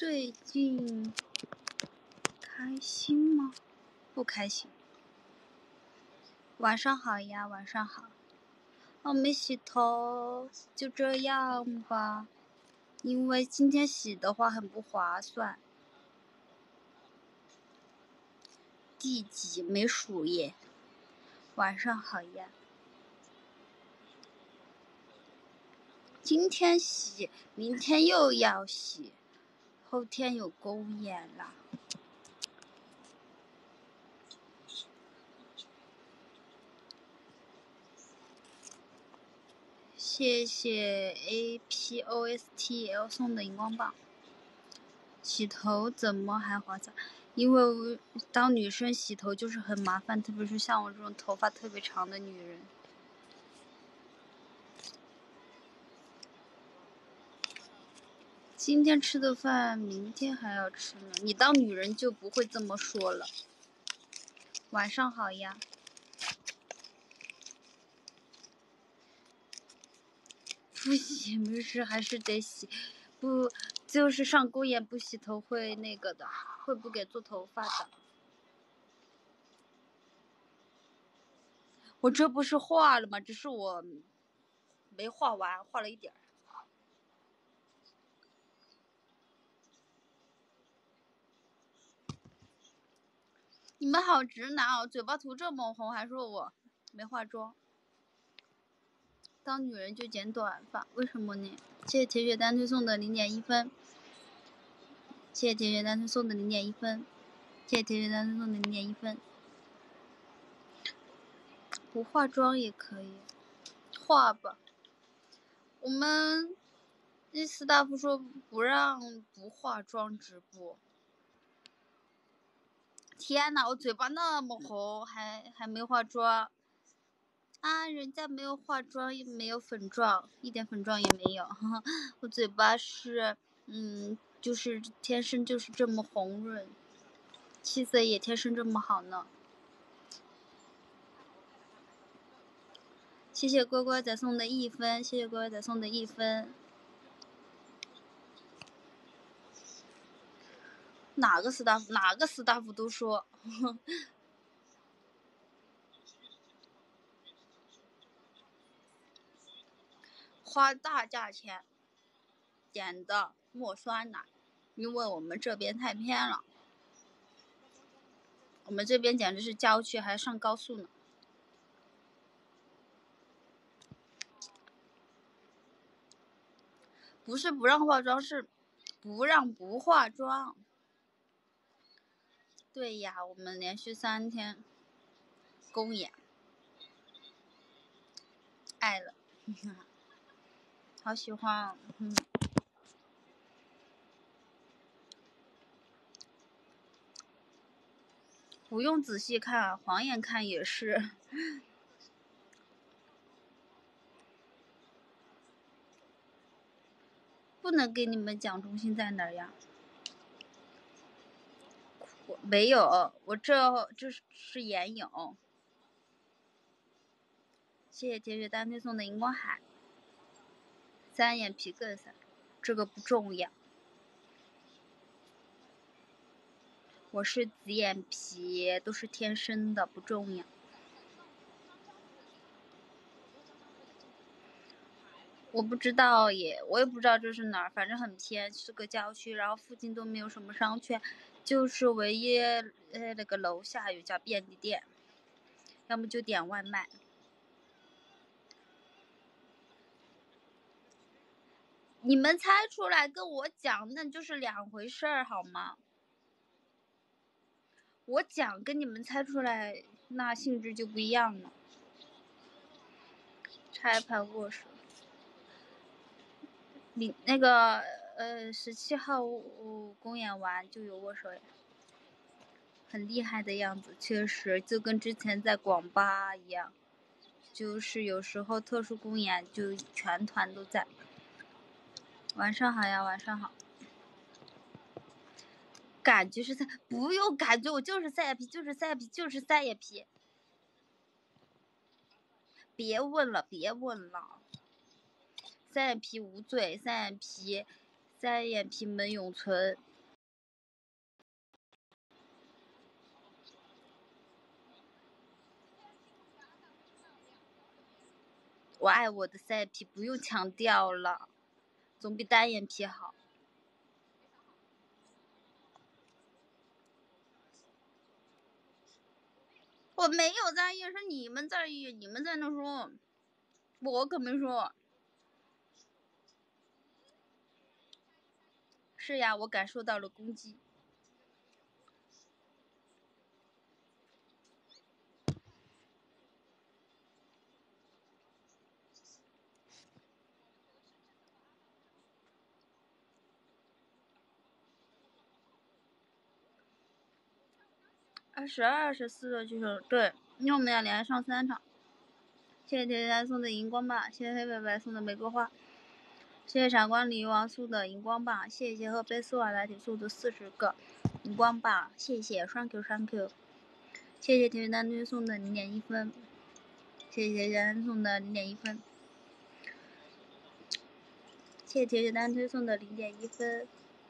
最近开心吗？不开心。晚上好呀，晚上好。我没洗头，就这样吧。因为今天洗的话很不划算。第几没数耶。晚上好呀。今天洗，明天又要洗，后天有公演啦。谢谢 APOSTL 送的荧光棒。洗头怎么还划算？因为当女生洗头就是很麻烦，特别是像我这种头发特别长的女人。今天吃的饭，明天还要吃呢。你当女人就不会这么说了。晚上好呀。不洗没事，还是得洗。不，就是上公演不洗头会那个的，会不给做头发的。我这不是画了吗？只是我没画完，画了一点儿。你们好直男哦，嘴巴涂这么红，还说我没化妆。当女人就剪短发，为什么呢？谢谢铁血单推送的0.1分，谢谢铁血单推送的0.1分，谢谢铁血单推送的0.1分。不化妆也可以，化吧。我们那斯大夫说不让不化妆直播。天哪，我嘴巴那么红，还没化妆啊！人家没有化妆，也没有粉状，一点粉状也没有。我嘴巴是，就是天生就是这么红润，气色也天生这么好呢。谢谢乖乖仔送的1分，谢谢乖乖仔送的1分。哪个斯大夫都说。花大价钱点的墨酸奶，因为我们这边太偏了，我们这边简直是郊区，还上高速呢。不是不让化妆，是不让不化妆。对呀，我们连续3天公演，爱了，好喜欢。不用仔细看，晃眼看也是。不能给你们讲中心在哪儿呀？没有，我这是眼影。谢谢铁血单推送的荧光海。3眼皮更散，这个不重要。我是紫眼皮，都是天生的，不重要。我不知道耶，我也不知道这是哪儿，反正很偏，是个郊区，然后附近都没有什么商圈，就是唯一那个楼下有家便利店，要么就点外卖。你们猜出来跟我讲那就是2回事儿好吗？我讲跟你们猜出来那性质就不一样了。拆盘握手，你那个17号公演完就有握手呀，很厉害的样子，确实就跟之前在广巴一样，就是有时候特殊公演就全团都在。晚上好呀，晚上好。感觉是不用感觉，我就是赛眼皮，就是赛眼皮，就是赛眼皮。别问了，别问了。赛眼皮无罪，赛眼皮，赛眼皮门永存。 我爱我的赛皮，不用强调了，总比单眼皮好。我没有在意，是你们在意，你们在那说，我可没说。是呀，我感受到了攻击。22、24的就是对，因为我们俩连上3场。谢谢铁蛋送的荧光棒，谢谢黑白白送的玫瑰花，谢谢闪光鲤鱼王送的荧光棒，谢谢和贝斯瓦来提送的40个荧光棒，谢谢双 Q 双 Q， 谢谢铁蛋推送的0.1分，谢谢铁蛋送的0.1分，谢谢铁蛋推送的0.1分。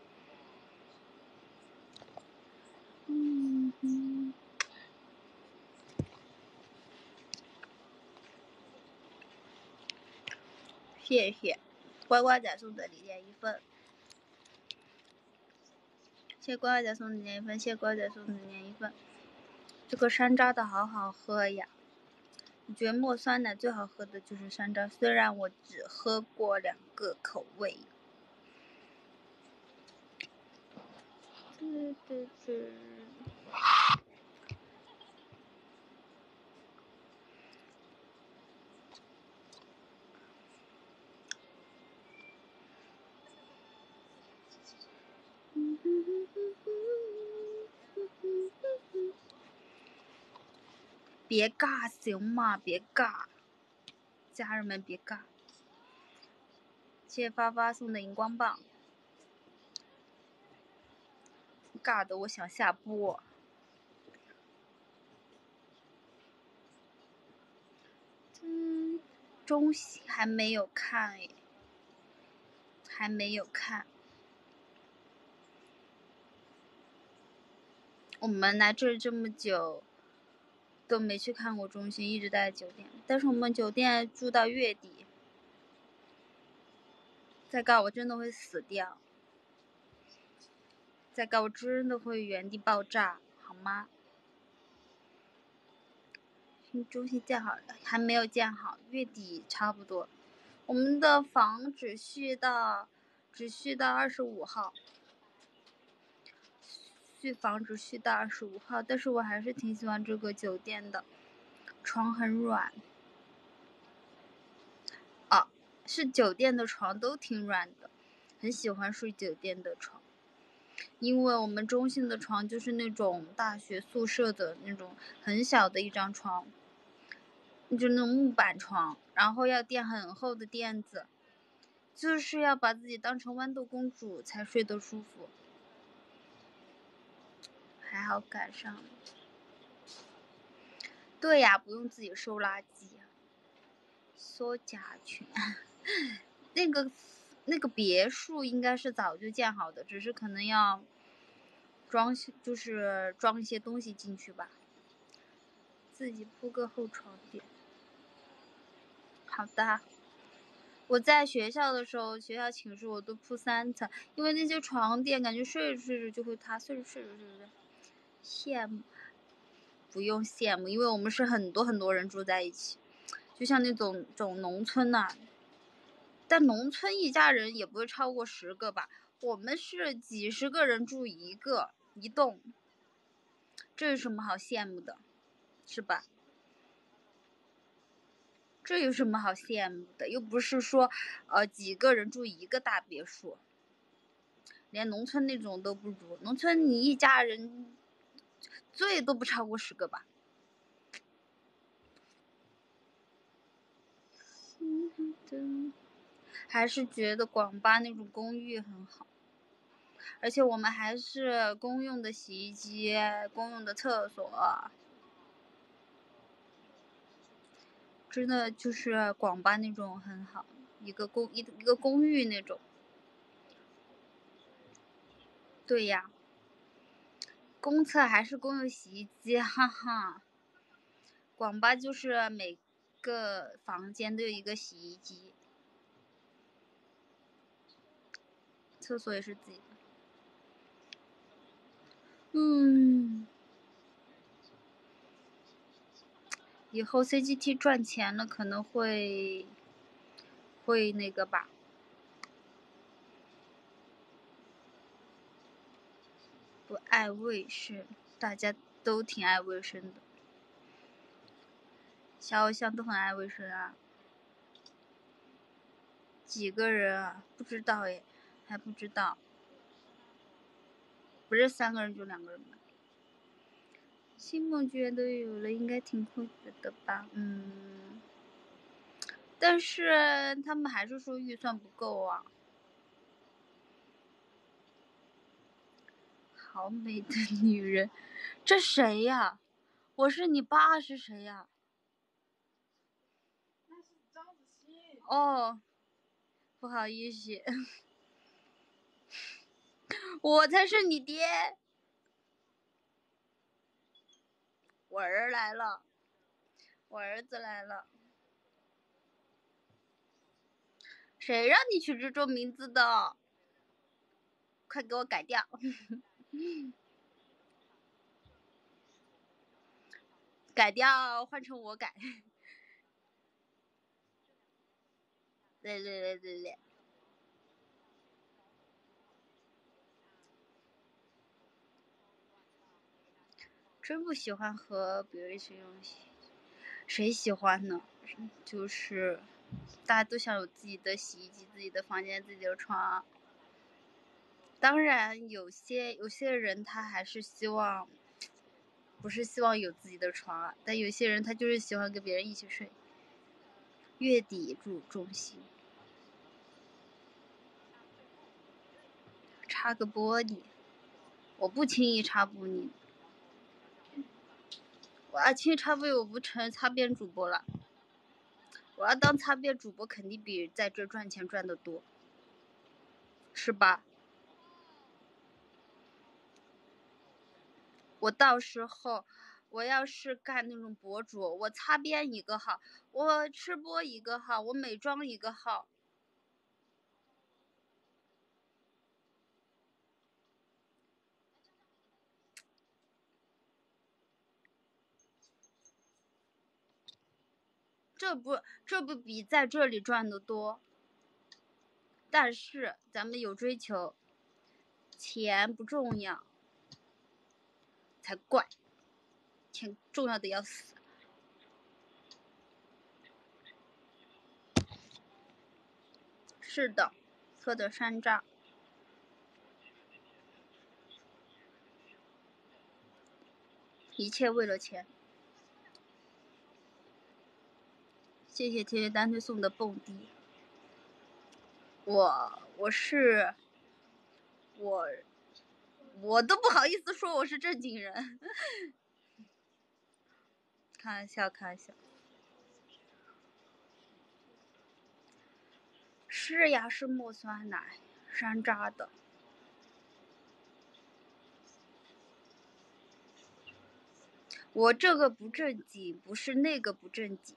谢谢乖乖仔送的0.1分，谢谢乖乖仔送的0.1分，谢谢乖乖仔送的0.1分。这个山楂的好好喝呀！我觉得墨酸奶最好喝的就是山楂，虽然我只喝过2个口味。别尬行吗？别尬，家人们别尬。谢谢发发送的荧光棒，尬的我想下播。中戏还没有看诶，还没有看。我们来这这么久都没去看过中戏，一直待在酒店。但是我们酒店住到月底，再尬我真的会死掉，再尬我真的会原地爆炸，好吗？中戏建好了，还没有建好，月底差不多。我们的房只续到25号，续房只续到25号，但是我还是挺喜欢这个酒店的，床很软。是酒店的床都挺软的，很喜欢睡酒店的床。因为我们中信的床就是那种大学宿舍的那种很小的一张床，就那种木板床，然后要垫很厚的垫子，就是要把自己当成豌豆公主才睡得舒服。还好赶上了。对呀，不用自己收垃圾。缩甲醛。那个别墅应该是早就建好的，只是可能要装一些东西进去吧。自己铺个厚床垫。好的。我在学校的时候，学校寝室我都铺3层，因为那些床垫感觉睡着睡着就会塌，睡着睡着的。羡慕？不用羡慕，因为我们是很多很多人住在一起，就像那种农村呐。但农村一家人也不会超过10个吧？我们是几十个人住一栋，这有什么好羡慕的，是吧？这有什么好羡慕的？又不是说几个人住一个大别墅，连农村那种都不如。农村你一家人最多不超过10个吧。还是觉得广巴那种公寓很好，而且我们还是公用的洗衣机，公用的厕所，真的就是广巴那种很好，一个公寓那种。对呀，公厕还是公用洗衣机，哈哈。广巴就是个房间都有一个洗衣机，厕所也是自己的。以后 CGT 赚钱了，可能会那个吧。不爱卫生，大家都挺爱卫生的，小偶像都很爱卫生啊。几个人啊？不知道耶，还不知道。不是3个人就2个人吗？星梦居然都有了，应该挺酷的吧？但是他们还是说预算不够啊。好美的女人，这谁呀？我是你爸是谁呀？ 那是张子欣。 哦，不好意思，我才是你爹。我儿来了，我儿子来了。谁让你取这种名字的？快给我改掉！改掉，换成我改。对。真不喜欢和别人一起用谁喜欢呢？就是大家都想有自己的洗衣机、自己的房间、自己的床。当然，有些人他还是希望，不是希望有自己的床啊，但有些人他就是喜欢跟别人一起睡。月底注重心，擦个玻璃，我不轻易擦玻璃。我要轻易擦玻璃，我不成擦边主播了。我要当擦边主播，肯定比在这赚钱赚得多，是吧？我到时候，我要是干那种博主，我擦边一个号，我吃播一个号，我美妆一个号。这不比在这里赚得多？但是咱们有追求，钱不重要才怪，钱重要的要死。是的，喝的山楂，一切为了钱。谢谢天天单推送的蹦迪。我都不好意思说我是正经人。开玩笑。是呀，是茉酸奶，山楂的。我这个不正经，不是那个不正经，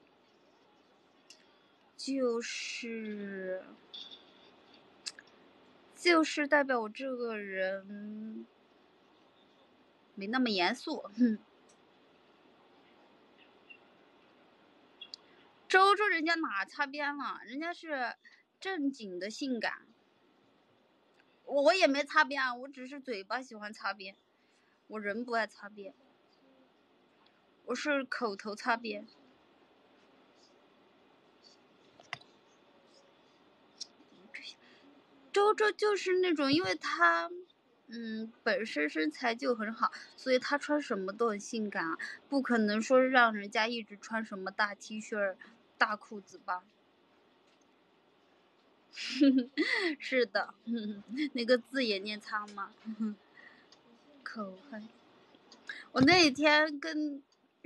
就是代表我这个人没那么严肃。周周人家哪擦边了？人家是正经的性感。我也没擦边啊，我只是嘴巴喜欢擦边，我人不爱擦边，我是口头擦边。周周就是那种，因为他本身身材就很好，所以他穿什么都很性感啊，不可能说让人家一直穿什么大 T 恤大裤子吧。是的，那个字也念苍吗？口嗨。我那天跟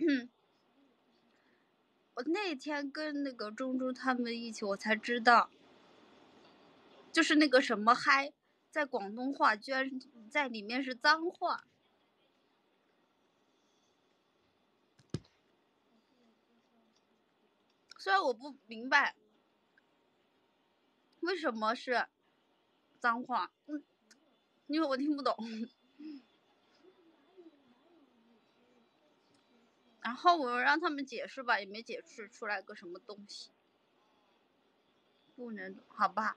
那个中中他们一起，我才知道，就是那个什么嗨，在广东话居然在里面是脏话。 虽然我不明白为什么是脏话，因为我听不懂。然后我让他们解释吧，也没解释出来个什么东西。不能懂，好吧？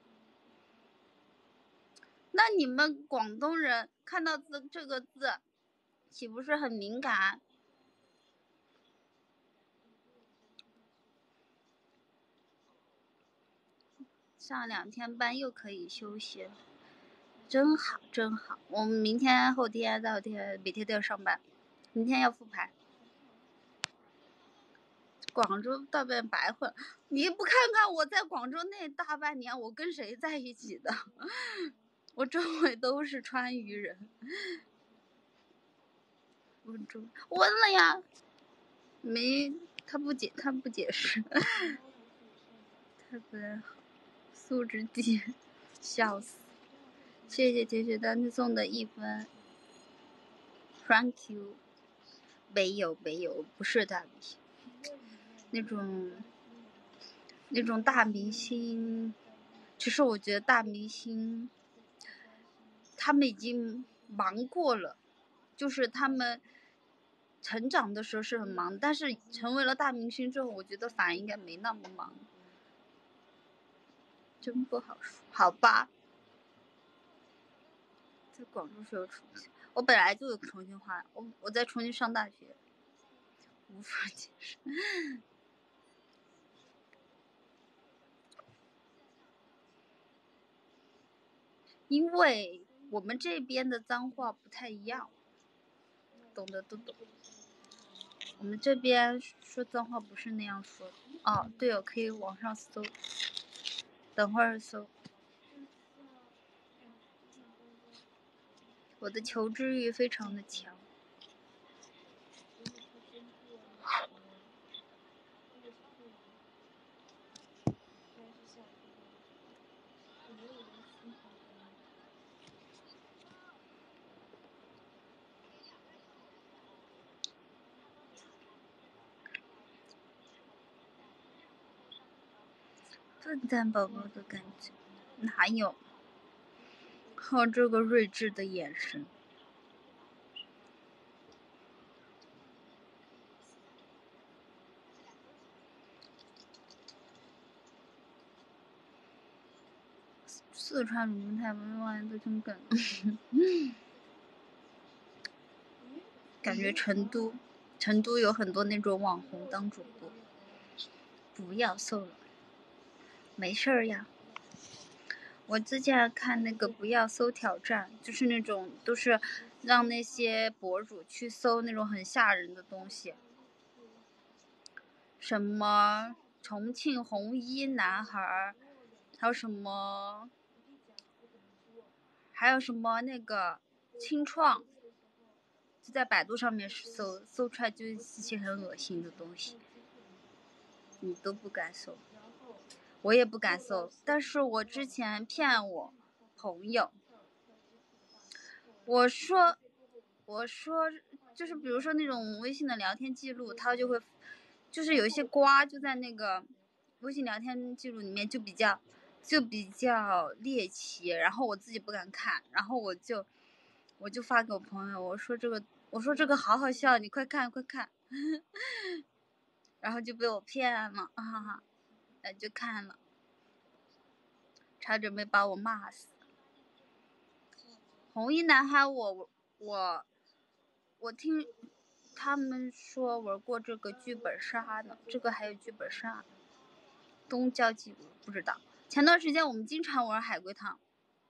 那你们广东人看到这个字，岂不是很敏感？上2天班又可以休息了，真好真好。我们明天、后天、大后天每天都要上班，明天要复盘。广州大半白混，你不看看我在广州那大半年，我跟谁在一起的？我周围都是川渝人。问了呀，没，他不解释，太不太好，素质低，笑死！谢谢解决单词送的1分 ，Thank you。没有，不是大明星，那种大明星，其实我觉得大明星，他们已经忙过了，就是他们成长的时候是很忙，但是成为了大明星之后，我觉得反而应该没那么忙。真不好说，好吧。在广州是有重庆，我本来就有重庆话，我在重庆上大学，无法解释。因为我们这边的脏话不太一样，懂的都懂。我们这边说脏话不是那样说的。哦，对哦，可以网上搜，等会儿搜。我的求知欲非常的强。笨蛋宝宝的感觉哪有？靠这个睿智的眼神。四川鲁豫台湾的真梗。感觉成都有很多那种网红当主播。不要搜了，没事儿呀。我之前看那个不要搜挑战，就是那种都是让那些博主去搜那种很吓人的东西，什么重庆红衣男孩，还有什么那个清创，就在百度上面搜出来就是一些很恶心的东西，你都不敢搜，我也不敢搜。但是我之前骗我朋友，我说就是比如说那种微信的聊天记录，他就会就是有一些瓜就在那个微信聊天记录里面就比较猎奇，然后我自己不敢看，然后我就发给我朋友，我说这个好好笑，你快看然后就被我骗了，哈哈，就看了，差点没把我骂死。红衣男孩我听他们说玩过这个剧本杀呢，这个还有剧本杀，东郊记录不知道。前段时间我们经常玩海龟汤，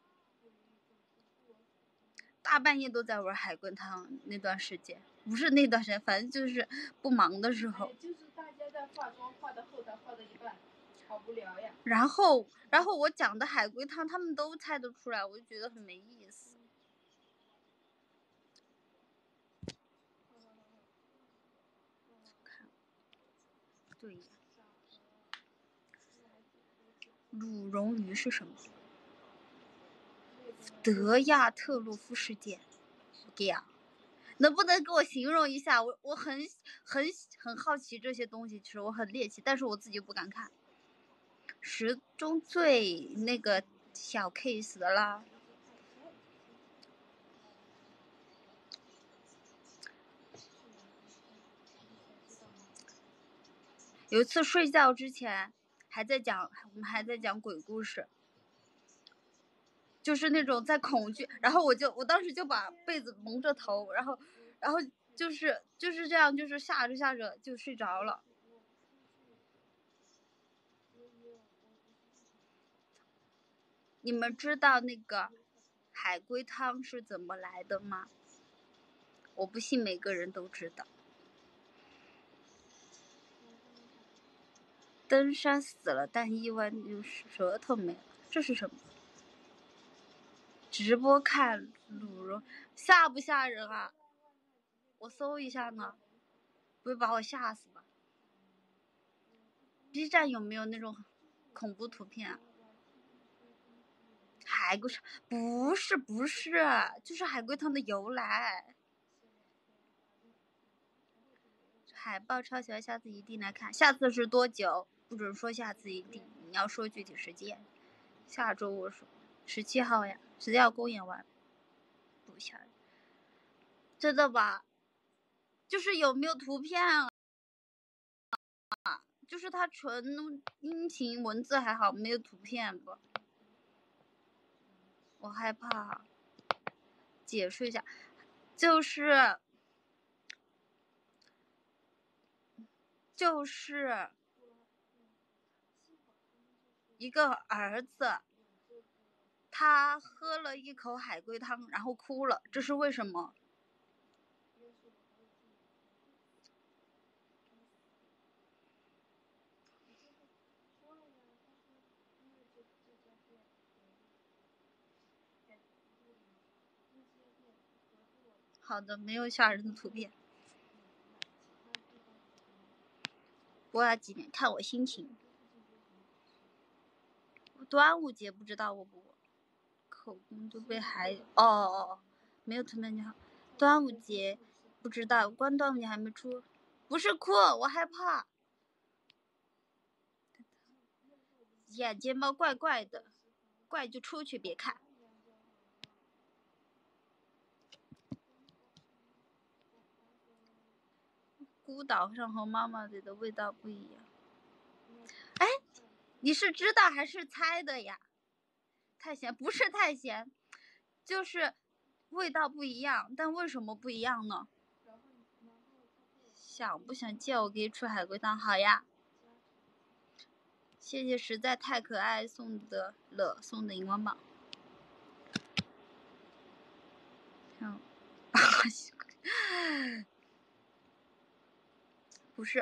大半夜都在玩海龟汤。那段时间不是那段时间，反正就是不忙的时候。 就是大家在化妆，化到后台化到一半，好无聊呀。 然后我讲的海龟汤，他们都猜得出来，我就觉得很没意思。对呀，鲁荣鱼是什么？德亚特洛夫事件。 能不能给我形容一下？我很好奇这些东西，其实我很猎奇，但是我自己不敢看。十宗罪那个小 case 的啦。有一次睡觉之前我们还在讲鬼故事，就是那种在恐惧，然后我当时就把被子蒙着头，然后就是这样，就是吓着就睡着了。你们知道那个海龟汤是怎么来的吗？我不信每个人都知道。登山死了，但意外舌头没了，这是什么？直播看鲁肉，吓不吓人啊？我搜一下呢，不会把我吓死吧？ B 站有没有那种恐怖图片啊？海龟汤不是，就是海龟汤的由来。海报超喜欢，下次一定来看。下次是多久？不准说下次一定，你要说具体时间。下周我说17号呀，17号公演完。不吓人，真的吧？就是有没有图片啊？就是它纯音频文字还好，没有图片吧？我害怕。解释一下，就是一个儿子，他喝了一口海龟汤，然后哭了，这是为什么？好的，没有吓人的图片。播了几点？看我心情。端午节不知道我不口供就被没有图片就好。端午节不知道，关端午节还没出。不是哭，我害怕。眼睫毛怪怪的，怪就出去别看。孤岛上和妈妈里的味道不一样。哎，你是知道还是猜的呀？太咸不是太咸，就是味道不一样，但为什么不一样呢？想不想借我给你出海龟汤？好呀，谢谢实在太可爱送的荧光棒。不是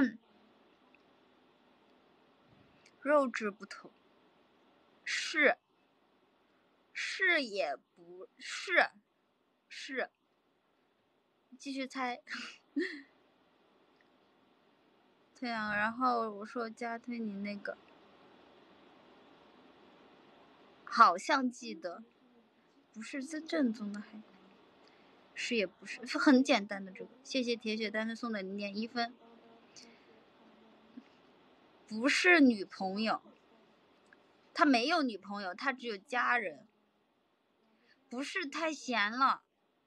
肉质不同，是也不是，继续猜。对啊，然后我说加推你那个，好像记得，不是正宗的海，是也不是，是很简单的这个。谢谢铁血丹丹送的0.1分。不是女朋友，他没有女朋友，他只有家人。不是太咸了。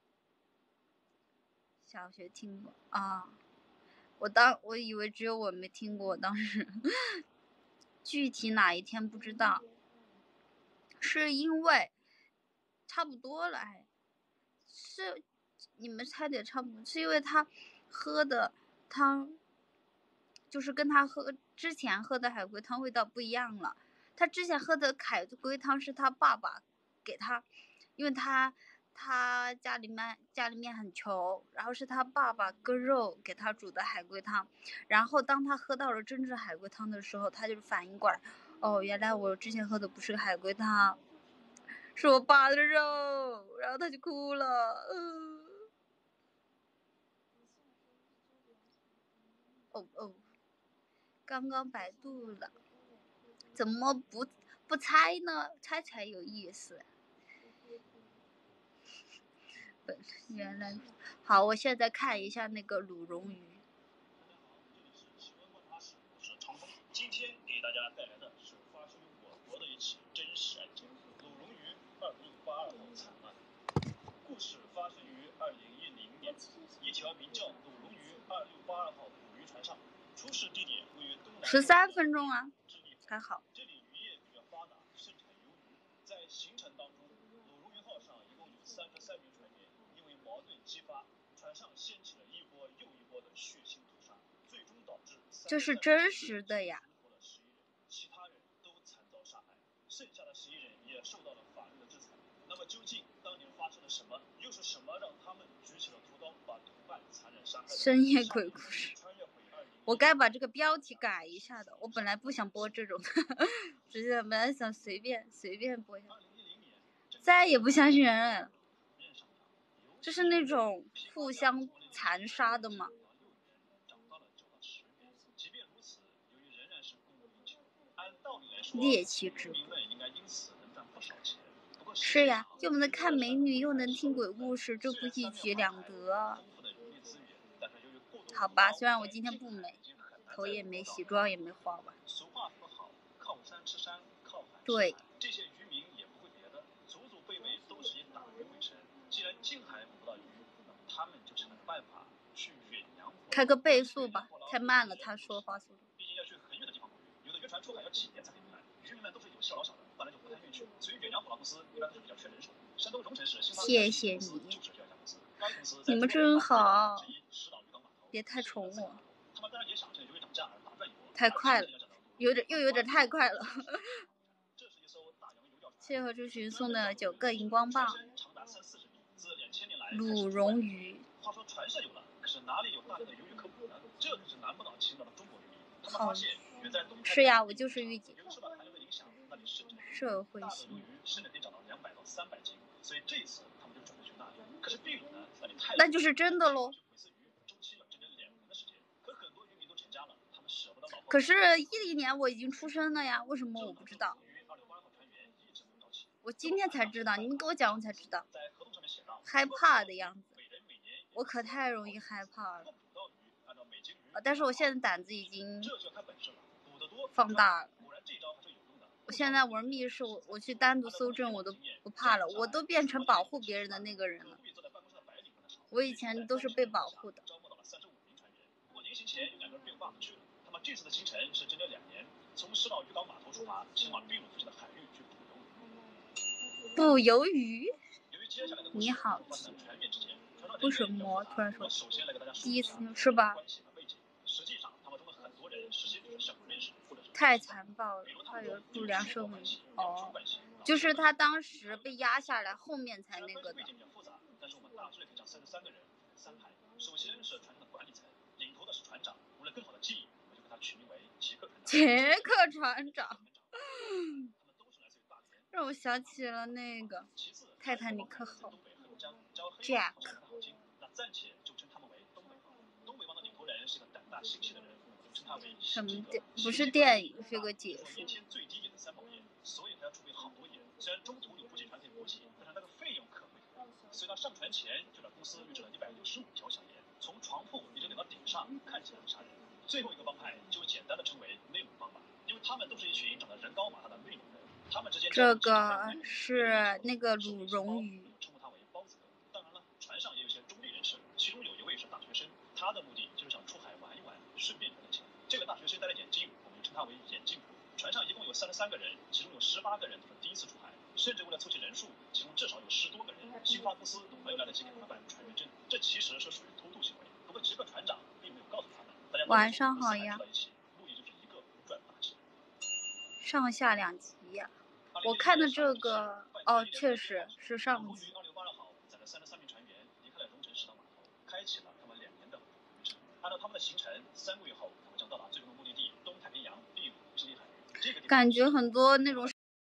小学听过啊，我以为只有我没听过，当时具体哪一天不知道，是因为差不多了，是你们猜的也差不多，是因为他喝的汤就是跟他之前喝的海龟汤味道不一样了。他之前喝的海龟汤是他爸爸给他，因为他家里面很穷，然后是他爸爸割肉给他煮的海龟汤，然后当他喝到了真正海龟汤的时候，他就反应过来，哦，原来我之前喝的不是海龟汤，是我爸的肉，然后他就哭了。刚刚百度了，怎么不猜呢？猜才有意思。原来好，我现在看一下那个鲁荣鱼。 今天给大家带来的是发生于我国的一起真实案件——鲁荣鱼2682号惨案。故事发生于2010年，一条名叫鲁荣鱼2682号捕鱼船上，出事地点位于东南 13分钟啊，还好。 这里渔业比较发达，盛产鱿鱼。在行程当中，鲁荣鱼号上一共有33名船员，因为矛盾激发，船上掀起了一波又一波的血腥屠杀，最终导致这是真实的呀。 其他人都惨遭杀害，剩下的11人也受到了法律的制裁。那么究竟当年发生了什么？又是什么让他们举起了屠刀，把同伴残忍杀害？ 深夜鬼故事。我该把这个标题改一下的，我本来不想播这种的，只是本来想随便播一下。再也不相信人了，这是那种互相残杀的吗？猎奇直播。是呀，又能看美女，又能听鬼故事，这不一举两得。好吧，虽然我今天不美，头也没洗，妆也没化完。 俗话说得好，靠山吃山，靠海吃海。 对。 这些渔民也不会别的，祖祖辈辈都是以打鱼为生。既然近海捕不到鱼，那么他们就想个办法去远洋。 开个倍速吧，太慢了，他说话速度。 毕竟要去很远的地方捕鱼，有的渔船出海要几年才可以回来。渔民们都是有小老小的，本来就不太愿意去，所以远洋捕捞公司一般都是比较缺人手。山东荣成市新发谢谢你， 你们真好，别太宠我。 他们当然也想趁鱿鱼涨价而打赚一波。 太快了，有点太快了。谢谢何志群送的9个荧光棒。鲁荣鱼。 话说船是有了，可是哪里有大量的鱿鱼可捕呢？这可是难不倒勤劳的中国渔民。他们发现远在东海。 是呀，我就是御姐。 受到寒流的影响，那里甚至社会性。 大的鱿鱼甚至可以涨到200到300斤，所以这一次他们就准备去那里。可是秘鲁呢，那里太…… 那就是真的喽。可是2010年我已经出生了呀，为什么我不知道？我今天才知道，你们给我讲我才知道。害怕的样子，我可太容易害怕了。但是我现在胆子已经放大了。我现在玩密室，我去单独搜证我都不怕了，我都变成保护别人的那个人了。我以前都是被保护的。 那么这次的行程是整整2年，从石岛渔港码头出发，前往秘鲁附近的海域去捕鱿鱼。 由于接下来的你好， 船员之间， 为什么突然说？ 首先来给大家第一次是吧？ 实际上，他们中的很多人事先就是相互认识，或者是太残暴了，还有不良生命。哦，就是他当时被压下来，后面才那个的。 但是我们大致可以讲33个人3排，首先是船上的管理层，领头的是船长，为了更好的记忆，我就给他取名为杰克船长。 杰克船长，让我想起了那个泰坦尼克号 Jack。 那暂且就称他们为东北帮。东北帮的领头人是个胆大心细的人，就称他为什么电？不是电影，是个解说。 年签最低点的3宝盐，所以他要储备好多盐。虽然中途有补给船可以补给，但是那个费用可贵可高。所以他上船前就在公司预制了165条小盐，从床铺一直领到顶上，看起来很吓人。最后一个帮派就简单的称为内蒙帮吧，因为他们都是一群长得人高马大的内蒙人，他们之间这个是那个鲁荣鱼， 称呼他为包子哥。当然了，船上也有些中立人士，其中有一位是大学生，他的目的就是想出海玩一玩，顺便赚点钱。这个大学生戴了眼镜，我们就称他为眼镜哥。船上一共有33个人，其中有18个人都是第一次出海，甚至为了凑齐人数，其中至少有10多个人，新华公司都没有来得及给他们办船员证，这其实是属于偷渡行为。不过杰克船长并没有告诉他们，大家晚上好呀， 目的就是一个赚大钱。 上下2集呀。我看的这个哦，确实是上集。 2682号载着33名船员离开了荣成石岛码头，开启了他们2年的旅程。按照他们的行程，3个月后他们将到达最终的目的地东太平洋秘鲁智利海域。 感觉很多那种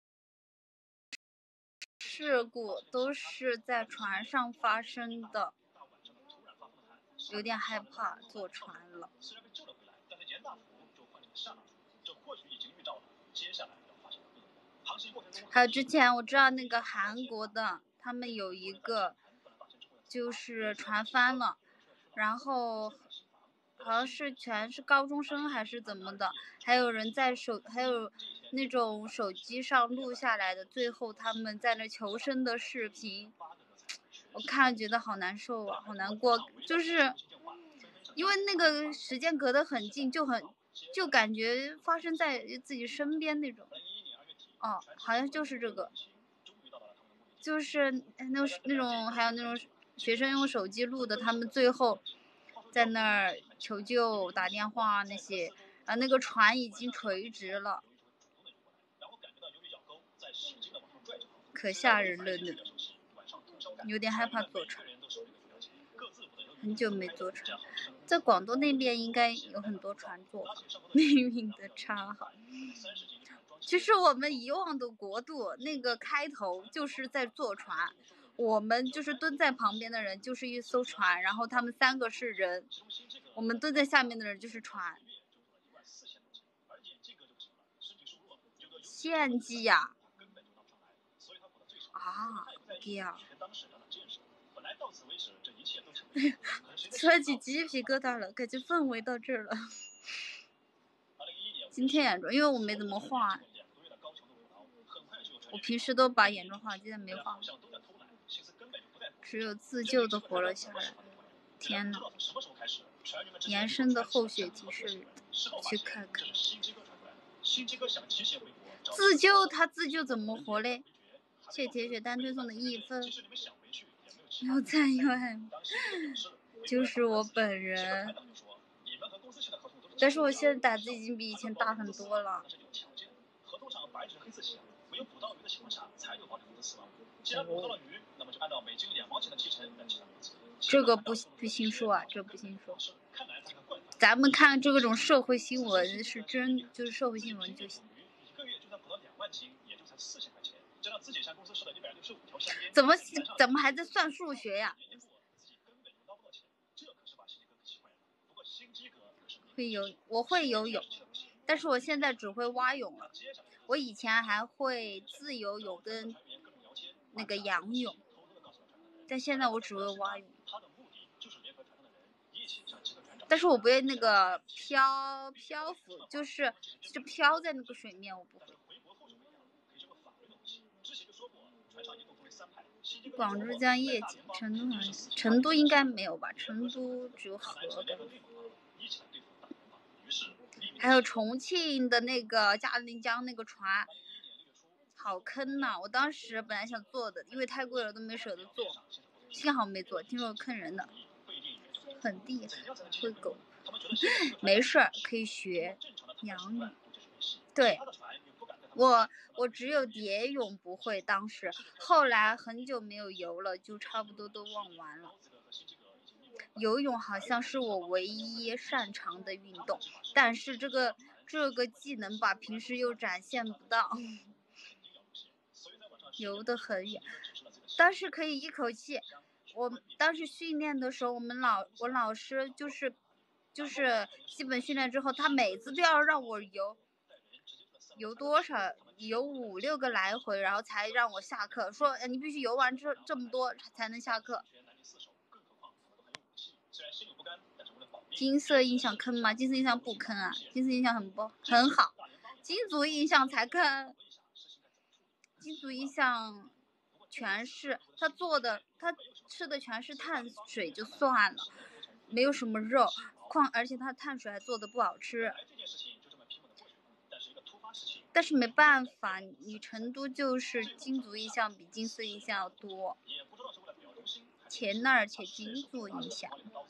事故都是在船上发生的，有点害怕坐船了。 虽然被救了回来，但是严大福就换成了夏大福，这或许已经预兆了接下来要发生的恶果。航行过程中， 还有之前我知道那个韩国的，他们有一个就是船翻了，然后好像是全是高中生还是怎么的，还有人还有那种手机上录下来的，最后他们在那求生的视频，我看了觉得好难受啊，好难过，就是因为那个时间隔得很近，就感觉发生在自己身边那种。哦，好像就是这个，就是那种还有那种学生用手机录的，他们最后在那儿求救打电话那些，那个船已经垂直了，可吓人了那个，有点害怕坐船，很久没坐船，在广东那边应该有很多船坐，命运的差哈。其实我们遗忘的国度那个开头就是在坐船，我们就是蹲在旁边的人就是一艘船，然后他们3个是人，我们蹲在下面的人就是船。献祭呀！啊，对呀，扯起鸡皮疙瘩了，感觉氛围到这儿了。今天眼妆，因为我没怎么画，我平时都把眼妆画，今天没画，只有自救的活了下来。天哪！延伸的后续提示，去看看。自救，他自救怎么活嘞？谢铁血单推送的1分，有赞有爱，就是我本人。但是我现在胆子已经比以前大很多了。这个不清楚啊，这不清楚。咱们看这种社会新闻是真，就是社会新闻就行。怎么还在算数学呀？我会游泳，但是我现在只会蛙泳了。我以前还会自由泳跟那个仰泳，但现在我只会蛙泳。但是我不会那个漂浮，就是飘在那个水面，我不会。广珠江夜景，成都应该没有吧？成都只有河的。还有重庆的那个嘉陵江那个船，好坑呐！我当时本来想坐的，因为太贵了都没舍得坐，幸好没坐，听说坑人的，很厉害，会狗。没事儿，可以学仰泳。对，我只有蝶泳不会，当时后来很久没有游了，就差不多都忘完了。游泳好像是我唯一擅长的运动，但是这个技能吧，平时又展现不到，游得很远。当时可以一口气，我当时训练的时候，我老师就是基本训练之后，他每次都要让我游多少，游5、6个来回，然后才让我下课，说你必须游完这么多才能下课。金色印象坑吗？金色印象不坑啊，金色印象很好，金族印象才坑。金族印象全是他吃的全是碳水就算了，没有什么肉，而且他碳水还做的不好吃。但是没办法，你成都就是金族印象比金色印象要多，且那儿且金族印象。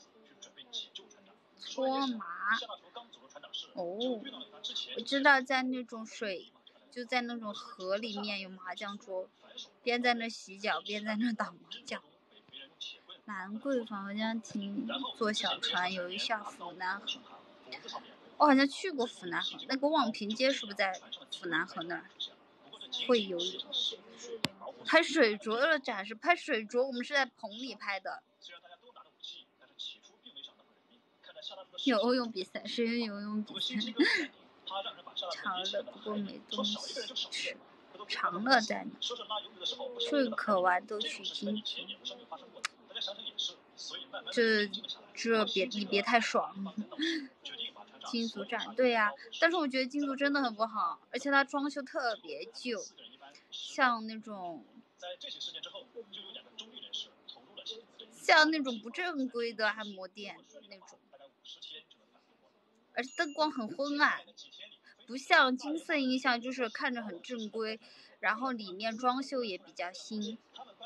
搓麻哦，我知道在那种就在那种河里面有麻将桌，边在那洗脚边在那打麻将。兰桂坊好像坐小船游一下府南河，我好像去过府南河，那个望平街是不是在府南河那儿？会游泳。拍水着的展示，拍水着我们是在棚里拍的。游泳比赛，谁游泳比赛？长乐不过没东西吃，长乐在哪？这可豌豆取经你别太爽。金族站，对呀，但是我觉得金族真的很不好，而且它装修特别旧，像那种不正规的按摩店那种，而且灯光很昏暗，不像金色印象就是看着很正规，然后里面装修也比较新。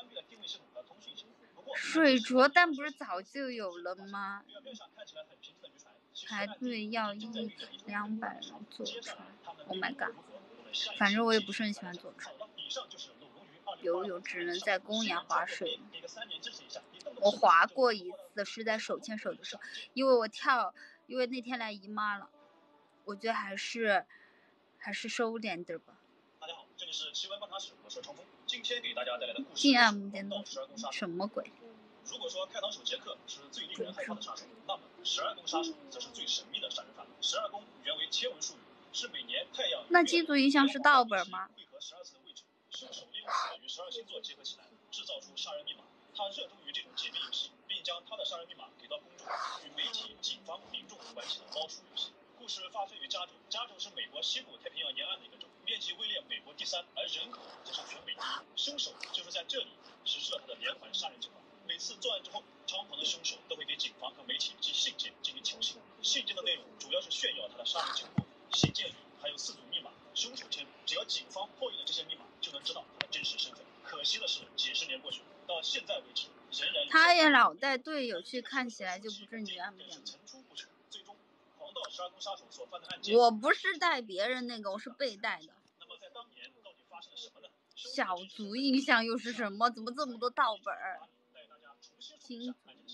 水卓但不是早就有了吗？排队要100-200人坐船 ，Oh my god！ 反正我也不是很喜欢坐船，游泳只能在公园划水。我划过一次，是在手牵手的时候，因为那天来姨妈了，我觉得还是收敛点吧。 大家好，这里是奇闻观察室，我是冲锋。今天给大家带来的故事进按摩店什么鬼？ 如果说开膛手杰克是最令人害怕的杀手，那么12宫杀手则是最神秘的杀人犯。12宫原为天文术语，是每年太阳那金族印象是盗本吗？ 汇合12次的位置，凶手利用此与12星座结合起来，制造出杀人密码。他热衷于这种解密游戏，并将他的杀人密码给到公众，与媒体、警方、民众玩起了猫鼠游戏。故事发生于加州，加州是美国西部太平洋沿岸的一个州，面积位列美国第3，而人口则是全美第1。凶手就是在这里实施了他的连环杀人计划。每次作案之后，猖狂的凶手都会给警方和媒体寄信件进行挑衅。信件的内容主要是炫耀他的杀人经过，信件里还有4组密码。凶手称，只要警方破译了这些密码，就能知道他的真实身份。可惜的是，几十年过去，到现在为止，仍然他也老带队友去，看起来就不正经按摩店。 最终，狂盗12宫杀手所犯的案件， 我不是带别人那个，我是被带的。 那么在当年到底发生了什么呢？ 小族印象又是什么？怎么这么多盗本？金，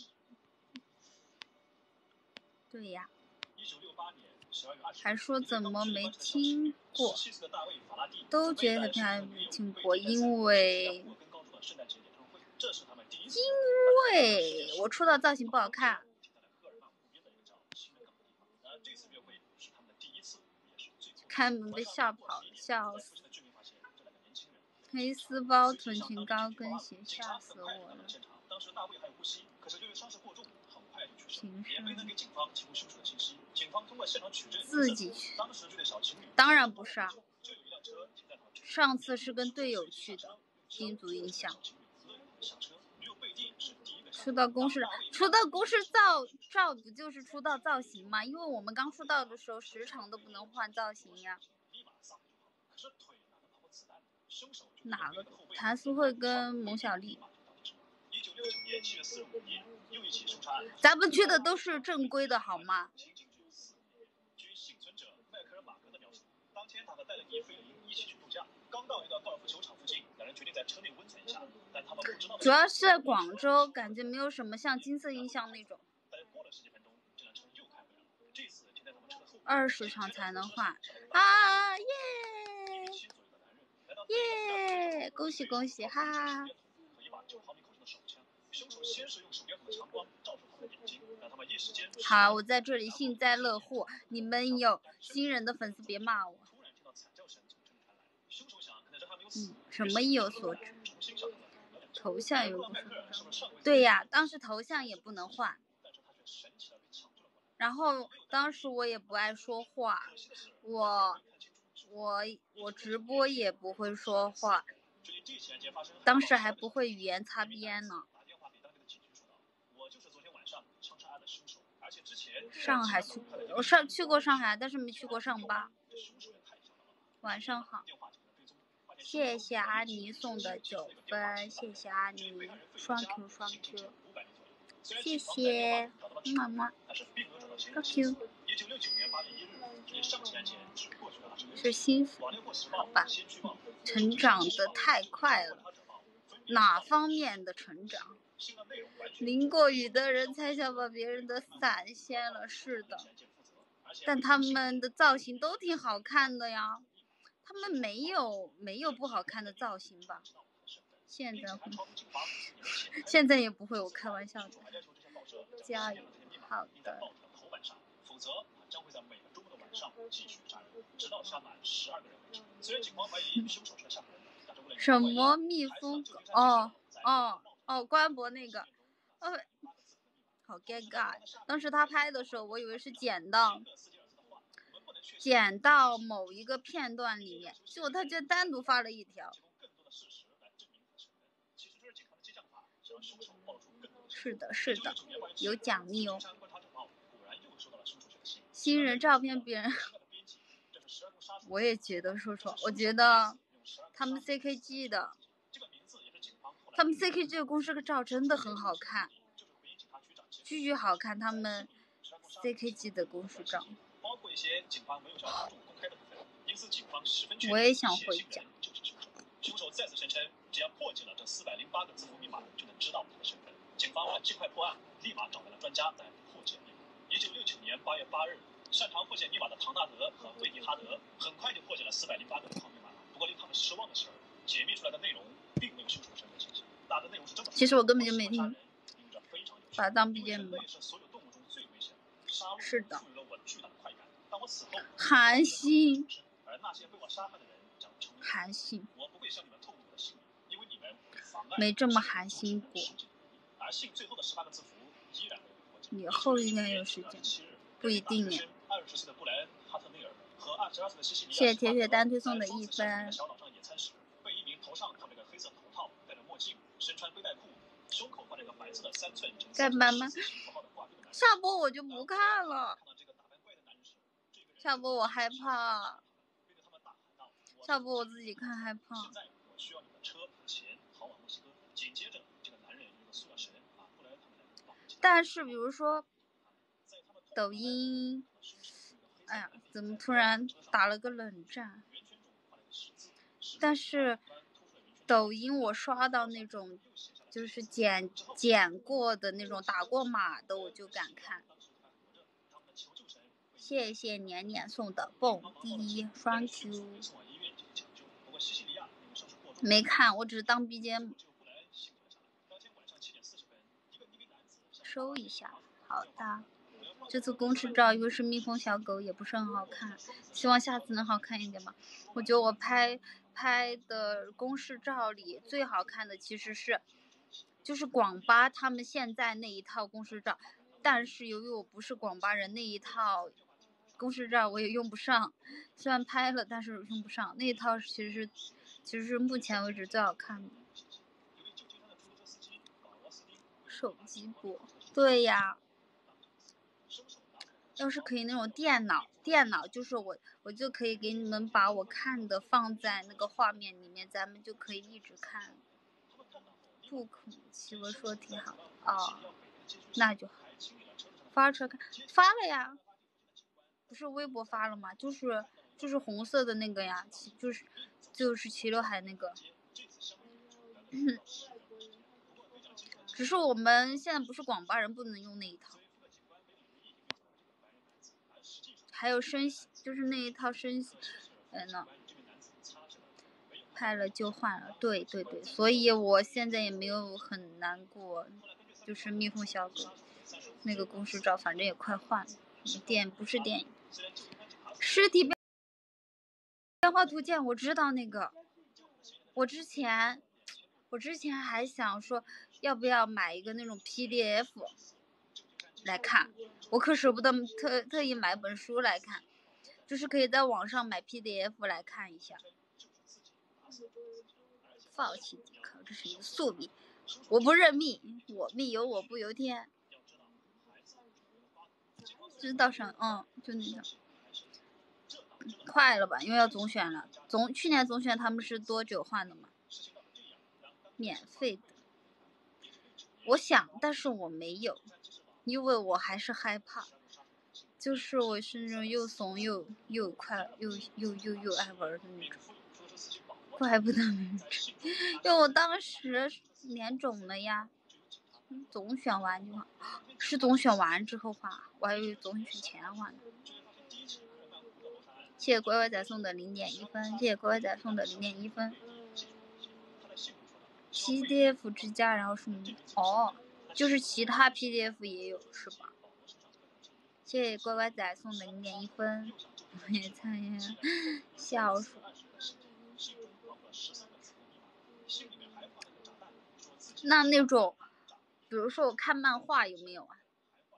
对呀。还说怎么没听过，都觉得他没听过，因为我出道造型不好看。开门被吓跑了，笑死！黑丝包、臀裙、高跟鞋，吓死我了！ 当时大卫还有呼吸，可是由于伤势过重，很快就去世了，也没能给警方提供凶手的信息。警方通过现场取证， 自己去。 当时这对小情侣， 当然不是啊，上次是跟队友去的，金族印象。出道公式照不就是出道造型吗？因为我们刚出道的时候时常都不能换造型呀。哪个？谭嗣惠跟蒙小丽。 1969年7月45日，又一起凶杀案。 咱们去的都是正规的好吗？ 据幸存者迈克尔·马格的描述，当天他和戴勒尼·费林一起去度假，刚到一个高尔夫球场附近，两人决定在车内温存一下，但他们不知道。 主要是在广州，感觉没有什么像金色印象那种。 但过了10几分钟，这辆车又开回来了，这次停在他们车的后 20场才能换啊！耶！耶！恭喜恭喜，哈哈！ 凶手先是用手电筒的强光照出他们的眼睛，让他们一时间。 好，我在这里幸灾乐祸，你们有新人的粉丝别骂我。 突然听到惨叫声从车里传来，凶手想可能人还没有死。 什么意有所指？头像有对呀，当时头像也不能换。然后当时我也不爱说话，我直播也不会说话，当时还不会语言擦边呢。上海去过，我去过上海，但是没去过上巴。晚上好，谢谢阿尼送的9分，谢谢阿尼，双 Q 双 Q， 谢谢，么么，高 Q。是幸福，好吧？成长的太快了，哪方面的成长？淋过雨的人才想把别人的伞掀了，是的。但他们的造型都挺好看的呀，他们没有不好看的造型吧？现在也不会，我开玩笑的。加油，好的。 否则将会在每个周末的晚上继续杀人，直到杀满12个人为止。虽然警方怀疑凶手是吓唬人的，但是为了什么蜜蜂？哦，关博那个， 好尴尬。当时他拍的时候，我以为是剪到某一个片段里面，结果他就单独发了一条。是的，有奖励哦。新人照片别人，我也觉得我觉得他们 CKG 的公司照真的很好看，巨好看，他们 CKG 的公司照。我也想回家。 凶手再次声称，只要破解了这408个字符密码，就能知道他的身份。警方尽快破案，立马找来了专家来破解密码。1969年8月8日，擅长破解密码的唐纳德和惠妮哈德很快就破解了408个字符密码。不过令他们失望的是，解密出来的内容并没有凶手的身份信息。大的内容是这么。 其实我根本就没听，把它当 BGM 吧。是的。韩信。没这么寒心过。以后应该有时间，不一定呢。谢谢铁血单推送的1分。干嘛吗？下播我就不看了，下播我害怕，下播我自己看害怕。但是比如说抖音，哎呀，怎么突然打了个冷战？但是抖音我刷到那种就是剪过的那种打过码的，我就敢看。谢谢年年送的蹦迪双 Q。没看，我只是当 BGM 收一下。好的，这次公式照又是蜜蜂小狗，也不是很好看，希望下次能好看一点吧。我觉得我拍的公式照里最好看的其实就是广巴他们现在那一套公式照，但是由于我不是广巴人，那一套公式照我也用不上，虽然拍了但是用不上，那一套其实是目前为止最好看的。手机播，对呀。要是可以那种电脑就是我就可以给你们把我看的放在那个画面里面，咱们就可以一直看。不可惜，我说挺好哦，那就好。发车看，发了呀，不是微博发了吗？就是红色的那个呀，就是齐刘海那个。只是我们现在不是广巴人，不能用那一套。还有就是那一套拍了就换了，对，所以我现在也没有很难过，就是蜜蜂小狗那个公式照，反正也快换了。不是电影，尸体变化图鉴，我知道那个。我之前还想说，要不要买一个那种 PDF 来看，我可舍不得特意买本书来看，就是可以在网上买 PDF 来看一下。放弃抵抗，这是一个宿命，我不认命，我命由我不由天。知道上，就那个快了吧，因为要总选了。去年总选他们是多久换的嘛？免费的。我想，但是我没有，因为我还是害怕。就是我是那种又怂又快又爱玩的那种。怪不得没吃，因为我当时脸肿了呀。总选完就换，是总选完之后换，我还以为总选前换的。谢谢乖乖仔送的0.1分，谢谢乖乖仔送的0.1分。PDF 之家，然后是就是其他 PDF 也有是吧？谢谢乖乖仔送的0.1分，我也参与笑死。那种比如说我看漫画有没有啊？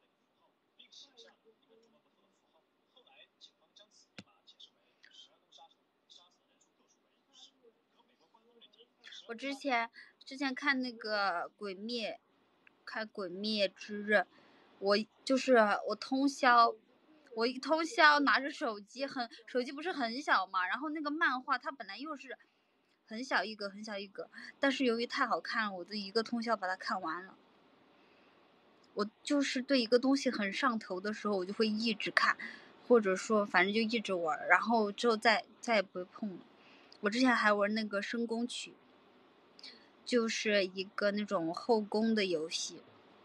我之前看那个鬼灭之刃，我通宵，我一通宵拿着手机，手机不是很小嘛，然后那个漫画它本来又是很小一格，但是由于太好看了，我就一个通宵把它看完了。我就是对一个东西很上头的时候，我就会一直看，或者说反正就一直玩，然后之后再也不会碰了。我之前还玩那个深宫曲，就是一个那种后宫的游戏，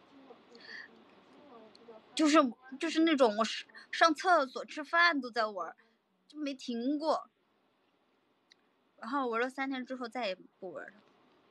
就是那种我上厕所吃饭都在玩，就没停过。然后玩了3天之后再也不玩了。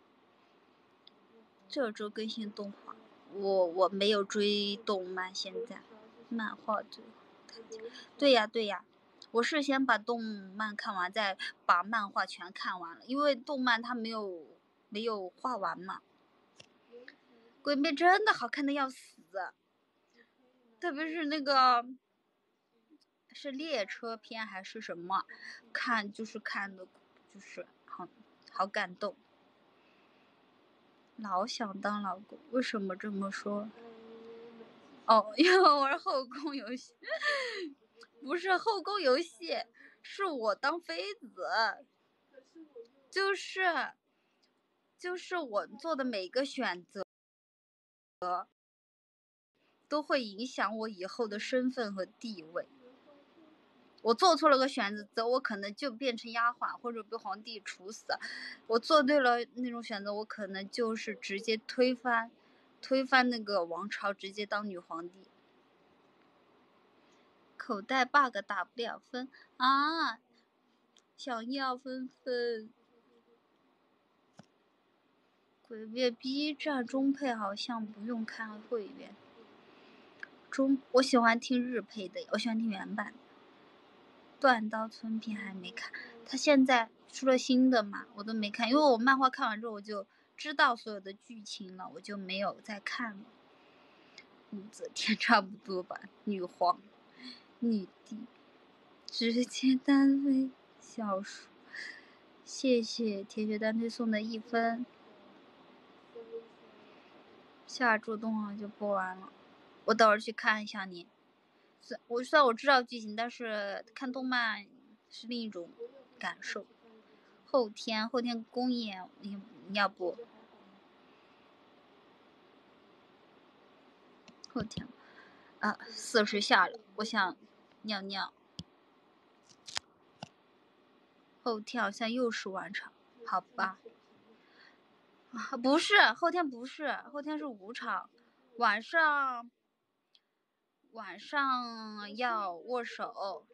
这周更新动画，我没有追动漫，现在漫画最好。对呀，我是先把动漫看完，再把漫画全看完了，因为动漫它没有画完嘛。鬼灭真的好看的要死，特别是那个是列车篇还是什么，看的就是好感动。老想当老公，为什么这么说？哦，因为我玩后宫游戏，不是后宫游戏，是我当妃子，就是我做的每个选择都会影响我以后的身份和地位。我做错了个选择，我可能就变成丫鬟或者被皇帝处死；我做对了那种选择，我可能就是直接推翻那个王朝，直接当女皇帝。口袋 bug 打不了分啊，想要分。鬼灭 B 站中配好像不用看会员，我喜欢听日配的，我喜欢听原版的。断刀村篇还没看，他现在出了新的嘛，我都没看，因为我漫画看完之后我就知道所有的剧情了，我就没有再看了。武则天差不多吧，女皇、女帝，直接单飞小说。谢谢铁血单推送的1分。下周动画就播完了，我等会儿去看一下你。虽然我知道剧情，但是看动漫是另一种感受。后天公演你要不？后天40下了，我想尿尿。后天好像又是晚场，好吧？不是，后天不是，后天是5场，晚上要握手。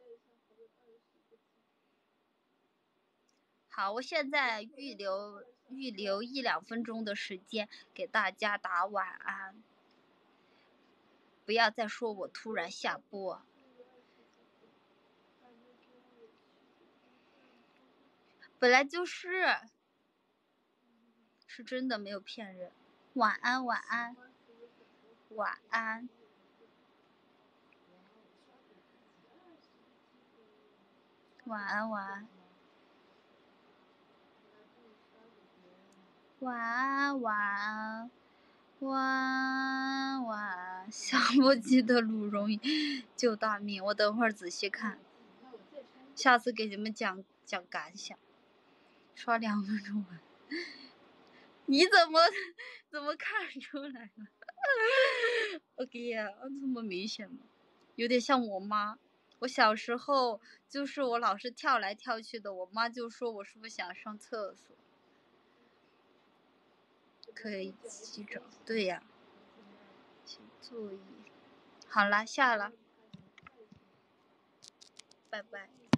好，我现在预留1-2分钟的时间给大家打晚安，不要再说我突然下播。本来就是真的，没有骗人。晚安。晚安。晚安。晚安。晚安。晚安。晚安。晚安。晚安。想不起的鲁荣宇救大命，我等会儿仔细看，下次给你们讲感想。刷2分钟完，你怎么看出来了？OK 呀，这么明显吗？有点像我妈。我小时候就是我老是跳来跳去的，我妈就说我是不是想上厕所。可以记着，对呀。请注意。好了，下了，拜拜。